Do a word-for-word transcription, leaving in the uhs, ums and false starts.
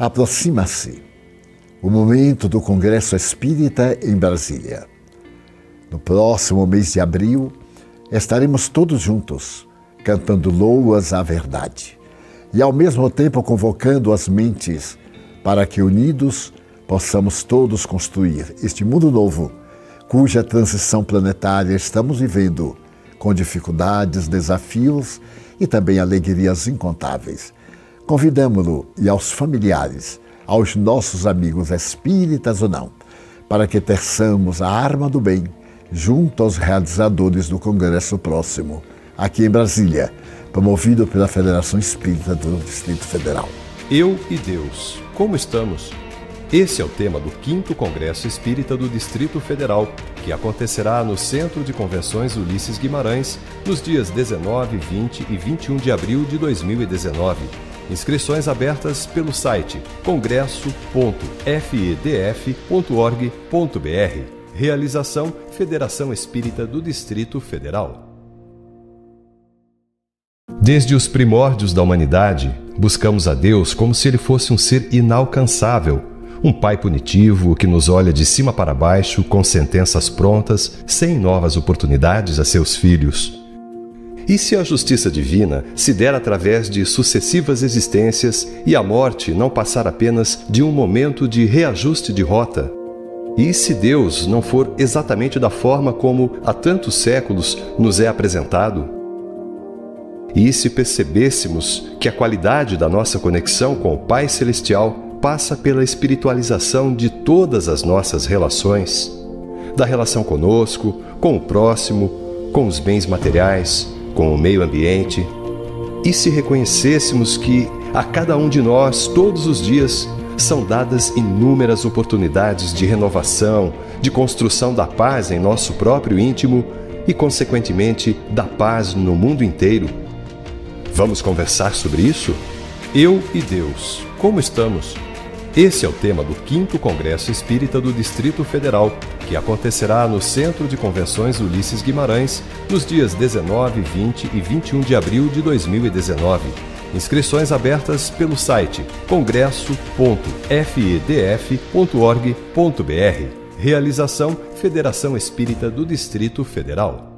Aproxima-se o momento do Congresso Espírita em Brasília. No próximo mês de abril, estaremos todos juntos, cantando loas à verdade e, ao mesmo tempo, convocando as mentes para que, unidos, possamos todos construir este mundo novo, cuja transição planetária estamos vivendo, com dificuldades, desafios e também alegrias incontáveis. Convidamo-lo e aos familiares, aos nossos amigos espíritas ou não, para que terçamos a arma do bem junto aos realizadores do Congresso próximo, aqui em Brasília, promovido pela Federação Espírita do Distrito Federal. Eu e Deus, como estamos? Esse é o tema do quinto Congresso Espírita do Distrito Federal, que acontecerá no Centro de Convenções Ulisses Guimarães, nos dias dezenove, vinte e vinte e um de abril de dois mil e dezenove. Inscrições abertas pelo site congresso ponto f e d f ponto org ponto b r. Realização Federação Espírita do Distrito Federal. Desde os primórdios da humanidade, buscamos a Deus como se Ele fosse um ser inalcançável, um pai punitivo que nos olha de cima para baixo com sentenças prontas, sem novas oportunidades a seus filhos. E se a justiça divina se der através de sucessivas existências e a morte não passar apenas de um momento de reajuste de rota? E se Deus não for exatamente da forma como há tantos séculos nos é apresentado? E se percebêssemos que a qualidade da nossa conexão com o Pai Celestial passa pela espiritualização de todas as nossas relações, da relação conosco, com o próximo, com os bens materiais, com o meio ambiente, e se reconhecêssemos que a cada um de nós, todos os dias, são dadas inúmeras oportunidades de renovação, de construção da paz em nosso próprio íntimo e, consequentemente, da paz no mundo inteiro. Vamos conversar sobre isso? Eu e Deus, como estamos? Esse é o tema do quinto Congresso Espírita do Distrito Federal, que acontecerá no Centro de Convenções Ulisses Guimarães, nos dias dezenove, vinte e vinte e um de abril de dois mil e dezenove. Inscrições abertas pelo site congresso ponto f e d f ponto org ponto b r. Realização Federação Espírita do Distrito Federal.